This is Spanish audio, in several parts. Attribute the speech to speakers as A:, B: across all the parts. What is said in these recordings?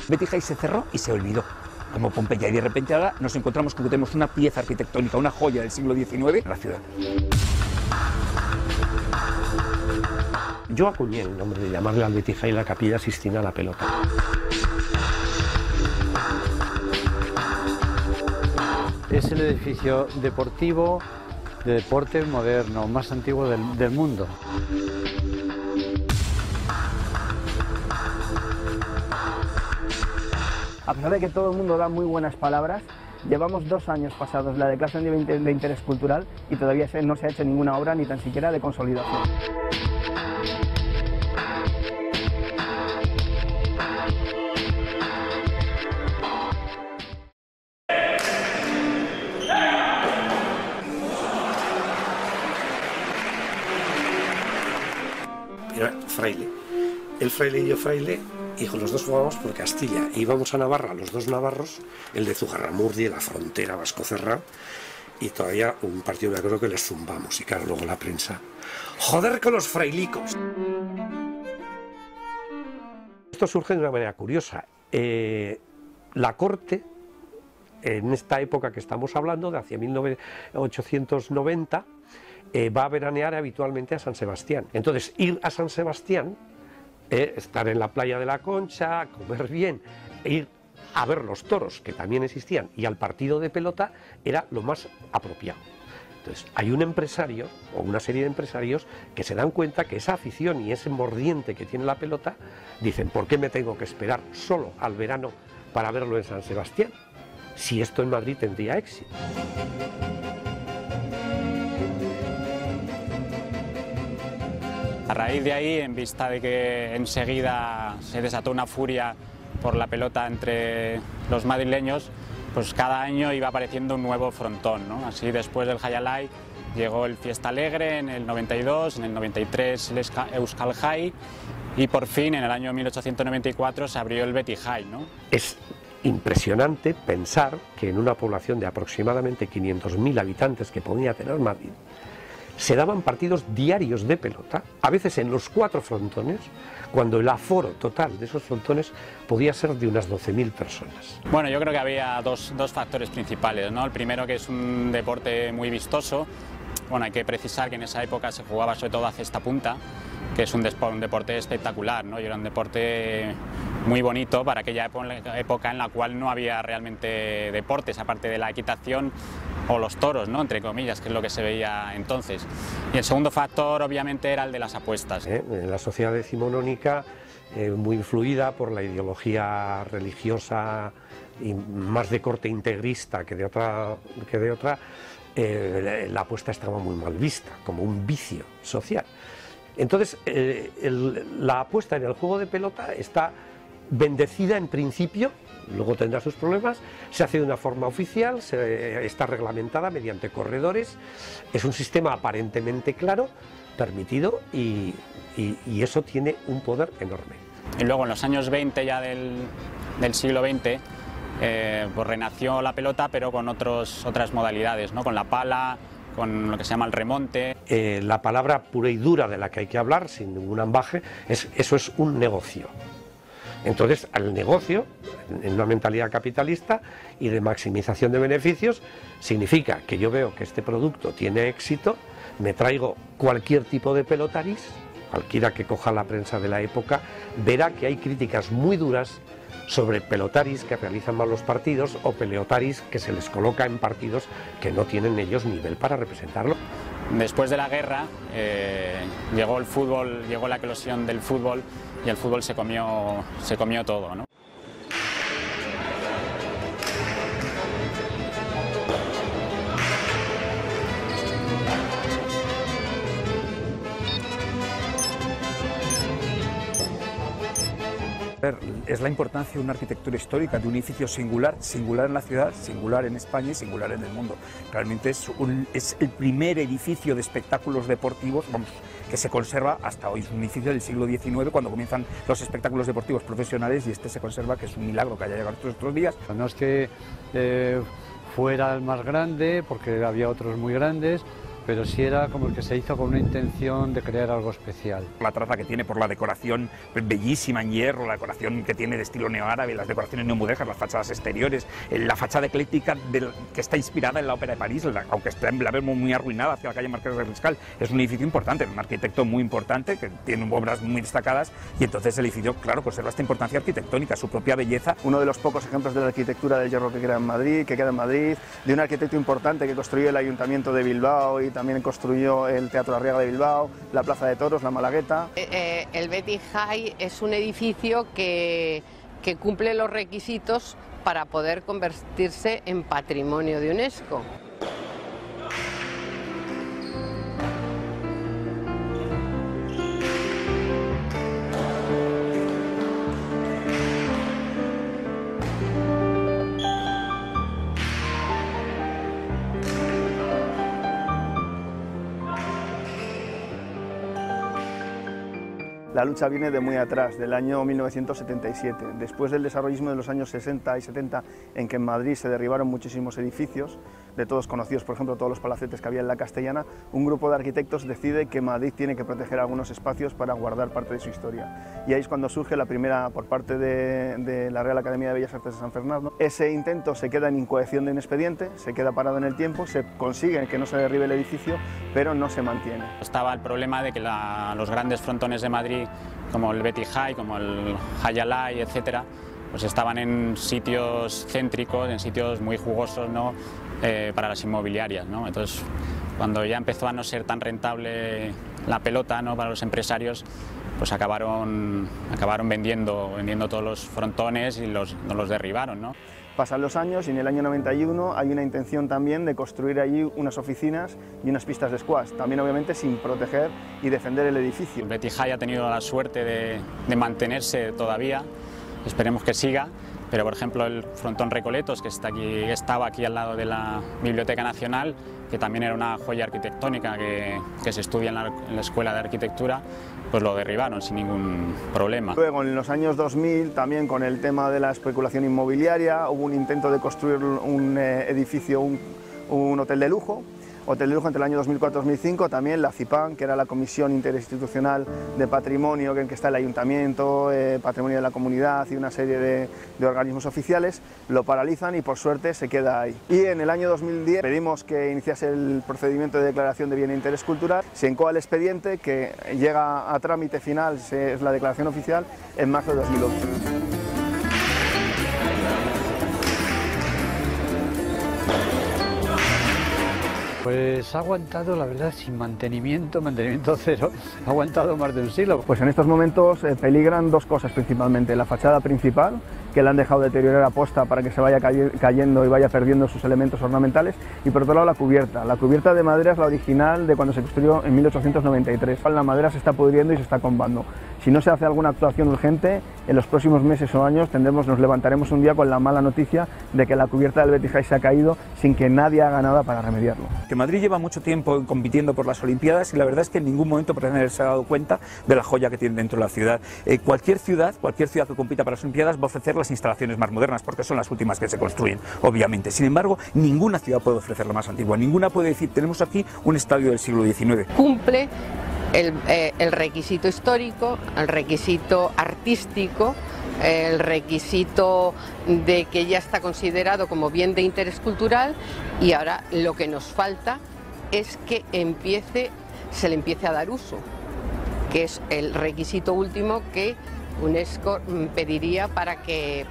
A: Betty High se cerró y se olvidó, como Pompeya, y de repente ahora nos encontramos con que tenemos una pieza arquitectónica, una joya del siglo XIX en la ciudad.
B: Yo acuñé el nombre de llamarle al Betty High la Capilla Sixtina La Pelota.
C: Es el edificio deportivo de deporte moderno más antiguo del mundo.
D: A pesar de que todo el mundo da muy buenas palabras, llevamos 2 años pasados la declaración de interés cultural y todavía no se ha hecho ninguna obra ni tan siquiera de consolidación.
B: Era fraile. El fraile y yo fraile, y los dos jugábamos por Castilla. E íbamos a Navarra, los dos navarros, el de Zugarramurdi, la frontera vasco-cerrada, y todavía un partido me acuerdo que les zumbamos, y claro, luego la prensa. ¡Joder con los frailicos! Esto surge de una manera curiosa. La corte, en esta época que estamos hablando, de hacia 1890, va a veranear habitualmente a San Sebastián. Entonces, ir a San Sebastián, estar en la playa de la Concha, comer bien, e ir a ver los toros, que también existían, y al partido de pelota, era lo más apropiado. Entonces, hay un empresario, o una serie de empresarios, que se dan cuenta que esa afición y ese mordiente que tiene la pelota, dicen, ¿por qué me tengo que esperar solo al verano para verlo en San Sebastián? Si esto en Madrid tendría éxito.
E: A raíz de ahí, en vista de que enseguida se desató una furia por la pelota entre los madrileños, pues cada año iba apareciendo un nuevo frontón, ¿no? Así, después del Jaialai llegó el Fiesta Alegre en el 92, en el 93 el Euskal Jai, y por fin en el año 1894 se abrió el Betty High, ¿no?
B: Es impresionante pensar que en una población de aproximadamente 500.000 habitantes que podía tener Madrid, se daban partidos diarios de pelota, a veces en los 4 frontones, cuando el aforo total de esos frontones podía ser de unas 12.000 personas.
E: Bueno, yo creo que había dos factores principales, ¿no? El primero, que es un deporte muy vistoso. Bueno, hay que precisar que en esa época se jugaba sobre todo a cesta punta, que es un deporte espectacular, ¿no? Y era un deporte muy bonito para aquella época en la cual no había realmente deportes, aparte de la equitación o los toros, ¿no? Entre comillas, que es lo que se veía entonces. Y el segundo factor, obviamente, era el de las apuestas.
B: En la sociedad decimonónica, muy influida por la ideología religiosa y más de corte integrista que de otra, la apuesta estaba muy mal vista, como un vicio social. Entonces, la apuesta en el juego de pelota está bendecida en principio, luego tendrá sus problemas, se hace de una forma oficial, está reglamentada mediante corredores, es un sistema aparentemente claro, permitido, y eso tiene un poder enorme.
E: Y luego en los años 20 ya del siglo XX, pues renació la pelota, pero con otras modalidades, ¿no? Con la pala, con lo que se llama el remonte.
B: La palabra pura y dura de la que hay que hablar, sin ningún ambaje, eso es un negocio. Entonces, al negocio, en una mentalidad capitalista y de maximización de beneficios, significa que yo veo que este producto tiene éxito, me traigo cualquier tipo de pelotaris, cualquiera que coja la prensa de la época, verá que hay críticas muy duras sobre pelotaris que realizan mal los partidos o pelotaris que se les coloca en partidos que no tienen ellos nivel para representarlo.
E: Después de la guerra llegó el fútbol, llegó la eclosión del fútbol, y el fútbol se comió todo, ¿no?
A: Es la importancia de una arquitectura histórica, de un edificio singular, singular en la ciudad, singular en España y singular en el mundo. Realmente es el primer edificio de espectáculos deportivos, vamos, que se conserva hasta hoy. Es un edificio del siglo XIX, cuando comienzan los espectáculos deportivos profesionales, y este se conserva, que es un milagro que haya llegado todos estos días.
C: No es que fuera el más grande, porque había otros muy grandes, pero sí era como el que se hizo con una intención de crear algo especial.
A: La traza que tiene por la decoración bellísima en hierro, la decoración que tiene de estilo neoárabe, las decoraciones neomudéjar, las fachadas exteriores, la fachada ecléctica que está inspirada en la Ópera de París, aunque la vemos muy arruinada hacia la calle Marqués de Riscal, es un edificio importante, un arquitecto muy importante que tiene obras muy destacadas y entonces el edificio, claro, conserva esta importancia arquitectónica, su propia belleza.
D: Uno de los pocos ejemplos de la arquitectura del hierro que queda en Madrid, de un arquitecto importante que construyó el Ayuntamiento de Bilbao y también construyó el Teatro Arriaga de Bilbao, la Plaza de Toros, la Malagueta.
F: El Betty High es un edificio que cumple los requisitos para poder convertirse en patrimonio de UNESCO.
D: La lucha viene de muy atrás, del año 1977. Después del desarrollismo de los años 60 y 70, en que en Madrid se derribaron muchísimos edificios, de todos conocidos, por ejemplo, todos los palacetes que había en la Castellana, un grupo de arquitectos decide que Madrid tiene que proteger algunos espacios para guardar parte de su historia. Y ahí es cuando surge la primera, por parte de la Real Academia de Bellas Artes de San Fernando. Ese intento se queda en incoación de un expediente, se queda parado en el tiempo, se consigue que no se derribe el edificio, pero no se mantiene.
E: Estaba el problema de que los grandes frontones de Madrid, como el Betty High, como el High Alai, etcétera, pues estaban en sitios céntricos, en sitios muy jugosos, ¿no? Para las inmobiliarias, ¿no? Entonces, cuando ya empezó a no ser tan rentable la pelota, ¿no? Para los empresarios, pues acabaron vendiendo todos los frontones y no los derribaron, ¿no?
D: Pasan los años y en el año 91 hay una intención también de construir allí unas oficinas y unas pistas de squash, también obviamente sin proteger y defender el edificio.
E: El Betty High ha tenido la suerte de mantenerse todavía, esperemos que siga, pero por ejemplo el frontón Recoletos, que estaba aquí al lado de la Biblioteca Nacional, que también era una joya arquitectónica que se estudia en la Escuela de Arquitectura, pues lo derribaron sin ningún problema.
D: Luego, en los años 2000, también con el tema de la especulación inmobiliaria, hubo un intento de construir un edificio, un hotel de lujo entre el año 2004 y 2005, también la CIPAN, que era la Comisión Interinstitucional de Patrimonio, en que está el Ayuntamiento, Patrimonio de la Comunidad y una serie de organismos oficiales, lo paralizan y por suerte se queda ahí. Y en el año 2010 pedimos que iniciase el procedimiento de declaración de bien de interés cultural, se incoa el expediente que llega a trámite final, es la declaración oficial, en marzo de 2011.
C: Pues ha aguantado, la verdad, sin mantenimiento cero, ha aguantado más de un siglo.
D: Pues en estos momentos peligran dos cosas principalmente: la fachada principal, que la han dejado deteriorar a posta para que se vaya cayendo y vaya perdiendo sus elementos ornamentales, y por otro lado la cubierta. La cubierta de madera es la original de cuando se construyó en 1893. La madera se está pudriendo y se está combando. Si no se hace alguna actuación urgente, en los próximos meses o años nos levantaremos un día con la mala noticia de que la cubierta del Betty High se ha caído sin que nadie haga nada para remediarlo.
A: Que Madrid lleva mucho tiempo compitiendo por las Olimpiadas y la verdad es que en ningún momento parece haberse dado cuenta de la joya que tiene dentro de la ciudad. Cualquier ciudad que compita para las Olimpiadas va a ofrecer las instalaciones más modernas porque son las últimas que se construyen, obviamente. Sin embargo, ninguna ciudad puede ofrecer la más antigua, ninguna puede decir tenemos aquí un estadio del siglo XIX.
F: Cumple el requisito histórico, el requisito artístico, el requisito de que ya está considerado como bien de interés cultural, y ahora lo que nos falta es que se le empiece a dar uso, que es el requisito último que UNESCO pediría para que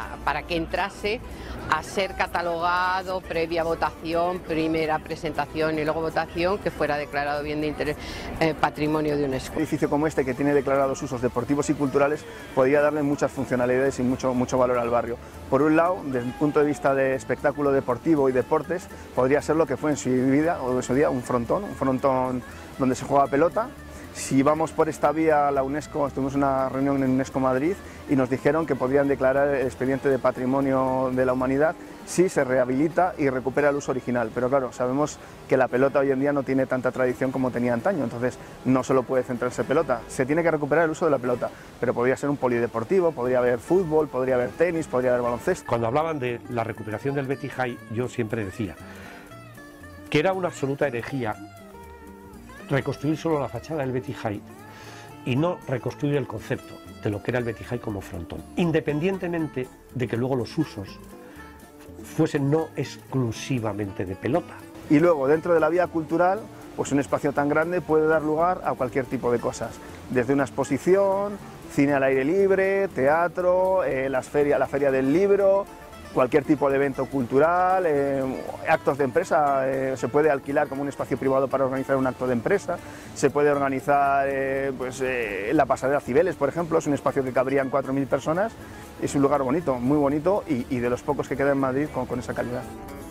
F: entrase a ser catalogado, previa votación, primera presentación y luego votación, que fuera declarado bien de interés patrimonio de UNESCO.
D: Un edificio como este, que tiene declarados usos deportivos y culturales, podría darle muchas funcionalidades y mucho valor al barrio. Por un lado, desde el punto de vista de espectáculo deportivo y deportes, podría ser lo que fue en su día un frontón donde se juega pelota. Si vamos por esta vía, la UNESCO, tuvimos una reunión en UNESCO Madrid y nos dijeron que podrían declarar el expediente de patrimonio de la humanidad si se rehabilita y recupera el uso original. Pero claro, sabemos que la pelota hoy en día no tiene tanta tradición como tenía antaño, entonces no solo puede centrarse pelota, se tiene que recuperar el uso de la pelota, pero podría ser un polideportivo, podría haber fútbol, podría haber tenis, podría haber baloncesto.
B: Cuando hablaban de la recuperación del Betty High, yo siempre decía que era una absoluta herejía reconstruir solo la fachada del Betty High y no reconstruir el concepto de lo que era el Betty High como frontón, independientemente de que luego los usos fuesen no exclusivamente de pelota.
D: Y luego, dentro de la vía cultural, pues un espacio tan grande puede dar lugar a cualquier tipo de cosas, desde una exposición, cine al aire libre, teatro, la feria del libro, cualquier tipo de evento cultural, actos de empresa, se puede alquilar como un espacio privado para organizar un acto de empresa, se puede organizar la pasarela Cibeles, por ejemplo, es un espacio que cabrían 4.000 personas, es un lugar bonito, muy bonito y de los pocos que queda en Madrid con esa calidad.